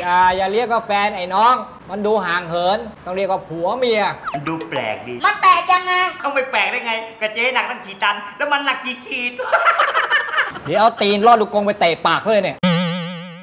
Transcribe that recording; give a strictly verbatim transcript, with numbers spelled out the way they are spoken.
อย่าอย่าเรียกว่าแฟนไอ้น้องมันดูห่างเหินต้องเรียกว่าผัวเมียมันดูแปลกดีมันแปลกยังไงต้องไม่แปลกได้ไงกระเจ๊หนักตั้งกี่ตันแล้วมันหนักกี่ขีดเดี๋ยวเอาตีนลอดลูกกรงไปเตะปากเลยเนี่ย